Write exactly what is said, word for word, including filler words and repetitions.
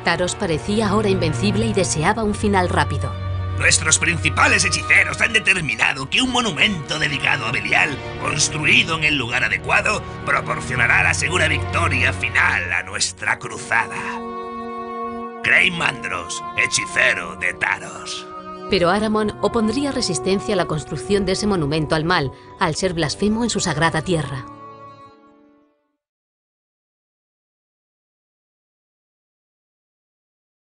Taros parecía ahora invencible y deseaba un final rápido. Nuestros principales hechiceros han determinado que un monumento dedicado a Belial, construido en el lugar adecuado, proporcionará la segura victoria final a nuestra cruzada. Crane Mandros, hechicero de Taros. Pero Aramon opondría resistencia a la construcción de ese monumento al mal, al ser blasfemo en su sagrada tierra.